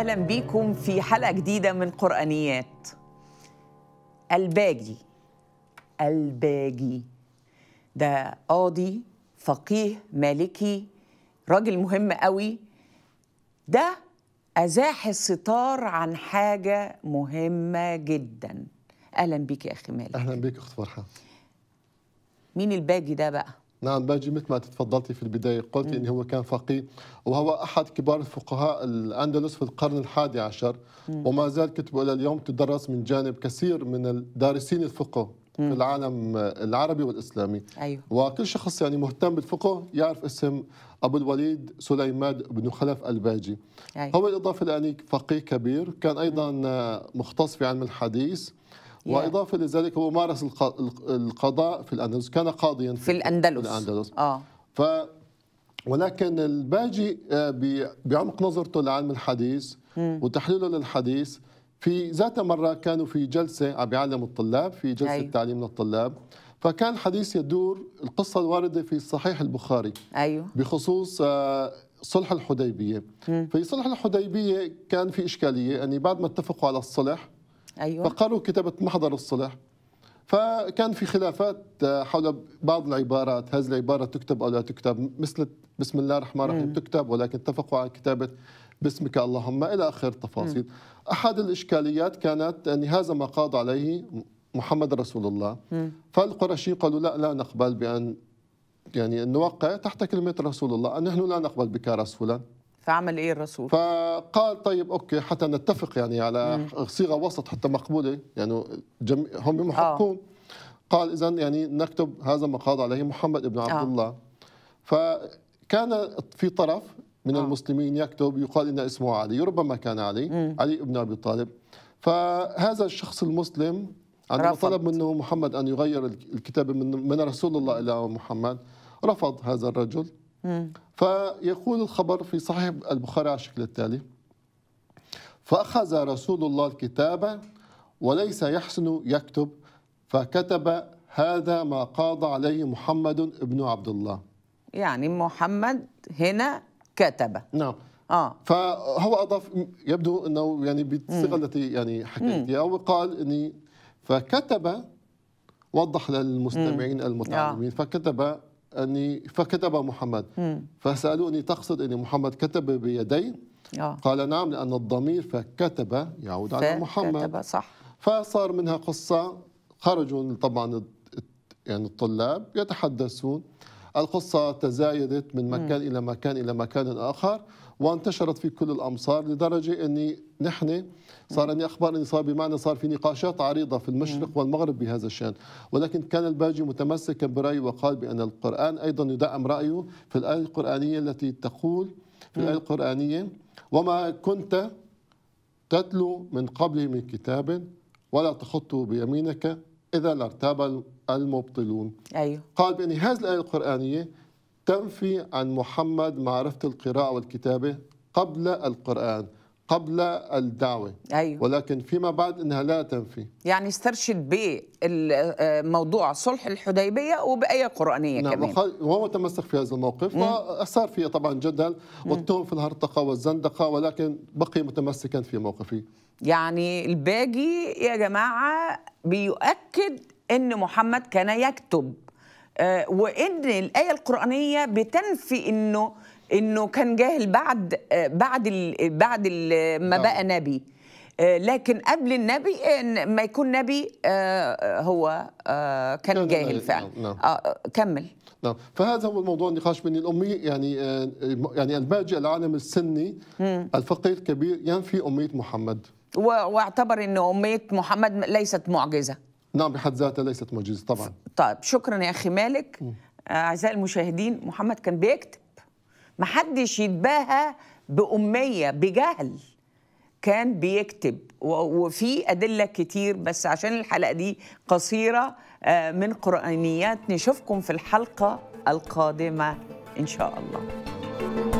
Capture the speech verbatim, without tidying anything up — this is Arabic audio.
أهلا بيكم في حلقة جديدة من قرآنيات. الباجي الباجي ده قاضي فقيه مالكي، راجل مهم قوي. ده أزاح الستار عن حاجة مهمة جدا. أهلا بيك يا أخي مالك. أهلا بيك أخت فرحة. مين الباجي ده بقى؟ نعم، باجي مثل ما تفضلتي في البداية قلت إن هو كان فقيه، وهو أحد كبار الفقهاء الأندلس في القرن الحادي عشر، م. وما زال كتبه إلى اليوم تدرس من جانب كثير من الدارسين الفقه م. في العالم العربي والإسلامي. أيوه. وكل شخص يعني مهتم بالفقه يعرف اسم أبو الوليد سليمان بن خلف الباجي. أيوه. هو بالإضافة لأنه فقيه كبير كان أيضا م. مختص في علم الحديث، وإضافة لذلك هو مارس القضاء في الأندلس، كان قاضيا في الأندلس, في الأندلس. آه. ف ولكن الباجي بعمق نظرته لعلم الحديث م. وتحليله للحديث، في ذات مرة كانوا في جلسة عم بيعلموا الطلاب، في جلسة أيوه. تعليم للطلاب، فكان الحديث يدور القصة الواردة في صحيح البخاري أيوه. بخصوص صلح الحديبية. م. في صلح الحديبية كان في إشكالية، يعني بعد ما اتفقوا على الصلح أيوة. فقرروا كتابة محضر الصلح، فكان في خلافات حول بعض العبارات، هذه العبارة تكتب أو لا تكتب، مثل بسم الله الرحمن الرحيم تكتب، ولكن اتفقوا على كتابة باسمك اللهم إلى آخر التفاصيل. م. أحد الإشكاليات كانت أن هذا ما قاض عليه محمد رسول الله، م. فالقرشيين قالوا لا لا نقبل بأن يعني نوقع تحت كلمة رسول الله، أن نحن لا نقبل بك رسولا. فعمل ايه الرسول؟ فقال طيب اوكي حتى نتفق يعني على مم. صيغه وسط حتى مقبوله، يعني جم... هم محقون. قال اذا يعني نكتب هذا ما قاض عليه محمد بن عبد الله. آه. فكان في طرف من آه. المسلمين يكتب يقال ان اسمه علي، ربما كان علي مم. علي بن ابي طالب. فهذا الشخص المسلم عندما رفض. طلب منه محمد ان يغير الكتابه من من رسول الله الى محمد، رفض هذا الرجل. مم. فيقول الخبر في صحيح البخاري على الشكل التالي: فأخذ رسول الله الكتابة وليس يحسن يكتب، فكتب هذا ما قاض عليه محمد بن عبد الله. يعني محمد هنا كتب. نعم. اه فهو اضاف، يبدو انه يعني بالصيغه التي يعني حكيتها، او قال اني فكتب، وضح للمستمعين مم. المتعلمين، آه. فكتب أني فكتب محمد. مم. فسألوني تقصد أن محمد كتب بيديه؟ آه. قال نعم، لأن الضمير فكتب يعود على محمد. كتب صح. فصار منها قصة، خرجوا طبعا يعني الطلاب يتحدثون، القصة تزايدت من مكان مم. إلى مكان إلى مكان آخر، وانتشرت في كل الأمصار، لدرجة أني نحن صار أني أخبار أني صار بمعنى صار في نقاشات عريضة في المشرق مم. والمغرب بهذا الشأن. ولكن كان الباجي متمسكا برأيه، وقال بأن القرآن أيضا يدعم رأيه في الآية القرآنية التي تقول في الآية القرآنية: وما كنت تتلو من قبله من كتاب ولا تخطه بيمينك إذا لارتاب المبطلون. أيوه. قال بأن هذه الآية القرآنية تنفي عن محمد معرفة القراءة والكتابة قبل القرآن، قبل الدعوة. أيوه. ولكن فيما بعد أنها لا تنفي. يعني استرشد بموضوع صلح الحديبية وبآية قرآنية نعم كمان. وهو تمسك في هذا الموقف، وأثار فيه طبعا جدل والتهم في الهرطقة والزندقة، ولكن بقي متمسكا في موقفه. يعني الباجي يا جماعة بيؤكد أن محمد كان يكتب، آه وأن الآية القرآنية بتنفي أنه انه كان جاهل بعد بعد ال بعد ال ما بقى نبي، لكن قبل النبي ما يكون نبي هو كان جاهل فعلا. نعم. آه كمل. نعم، فهذا هو الموضوع النقاش بين الأمي، يعني يعني الباجي العالم السني مم. الفقيه الكبير ينفي أمية محمد، واعتبر أن أمية محمد ليست معجزة. نعم، بحد ذاتها ليست معجزة طبعا. طيب شكرا يا أخي مالك. أعزائي المشاهدين، محمد كان بيكتب، محدش يتباهى بأمية بجهل، كان بيكتب، وفي أدلة كتير، بس عشان الحلقة دي قصيرة من قرآنيات، نشوفكم في الحلقة القادمة إن شاء الله.